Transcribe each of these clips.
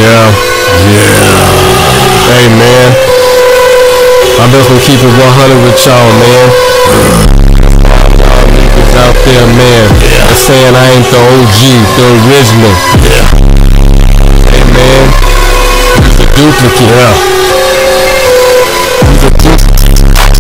Yeah. Hey, man. I'm just gonna keep it 100 with y'all, man. Y'all niggas out there, man. They're saying I ain't the OG, the original. Hey, man. He's a duplicate. He's a duplicate,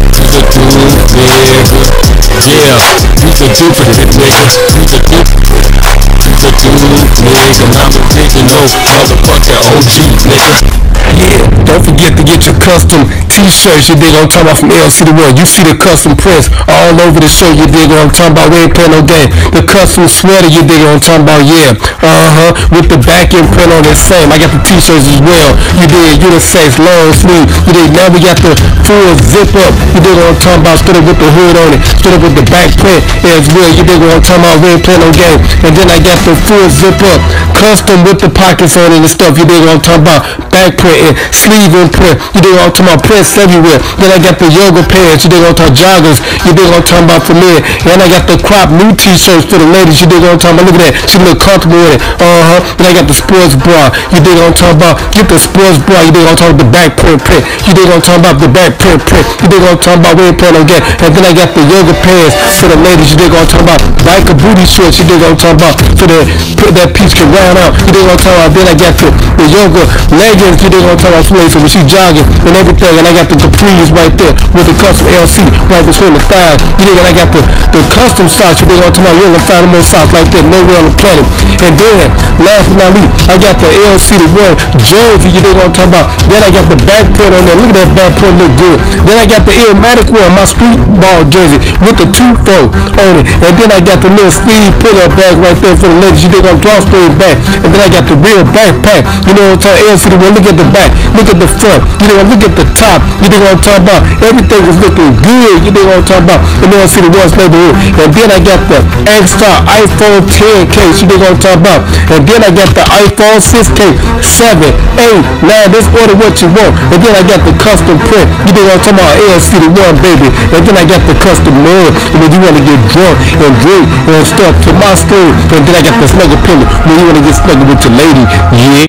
nigga. Yeah. He's a duplicate, nigga. He's a duplicate. He's a duplicate, nigga. I'm a original motherfucking OG, nigga. Yeah, don't forget to get your custom t-shirts, you dig what I'm talking about, from LCD1. You see the custom prints all over the shirt, you dig what I'm talking about, we ain't playing no game. The custom sweater, you dig what I'm talking about, yeah. With the back end print on it, same. I got the t-shirts as well. You dig, unisex, long sleeve. You dig, now we got the full zip up. You dig what I'm talking about, stood up with the hood on it, stood up with the back print as well. You dig what I'm talking about, we ain't playing no game. And then I got the full zip up, custom with the pockets on it and stuff. You dig what I'm talking about, back print and sleeve and print. You dig what I'm talking about, prints everywhere. Then I got the yoga pants. You dig what I'm talking about, joggers. You dig what I'm talking about, for men. And I got the crop new t-shirts for the ladies. You dig what I'm talking about, look at that. She look comfortable with it. Then I got the sports bra. You dig what I'm talking about, get the sports bra. You dig what I'm talking about, the back print. You dig what I'm talking about, the back print. You dig what I'm talking about, we ain't playing no game. And then I got the yoga pants for the ladies. You dig what I'm talking about, biker booty shorts. You dig what I'm talking about, so that piece can round out. You dig what I'm talking about. Then I got the yoga leggings. You dig what I'm talking about, so when she jogging and everything. And I got the capris right there with the custom LC right between the thighs. You dig, and I got the custom socks. You dig what I'm talking about, you ain't gonna find no more socks like that nowhere on the planet. And then last but not least, I got the LCD1 jersey. You dig what I'm talking about. Then I got the back print on there. Look at that back print, look good. Then I got the Illmatic one, my street ball jersey with the 2-4 on it. And then I got the little sleeve pull-up bag right there for the ladies. You dig, on drawstring bag. And then I got the real backpack. You know what I'm talking about, LCD1. Look at the back, look at the front. You know, look at the top. You dig what I'm talking about. Everything is looking good. You dig what I'm talking about. And then LCD1's neighborhood. And then I got the X-Star iPhone 10 case. You dig what I'm talking about. And then I got the iPhone 6 case, 7, 8, 9. Just order what you want. And then I got the custom print. You dig what I'm talking about, LCD1, baby. And then I got the custom mug. And then you want to get drunk and drink and stuff to my screen. And then I got the snuggle pillow when you want to get snuggled with your lady. Yeah.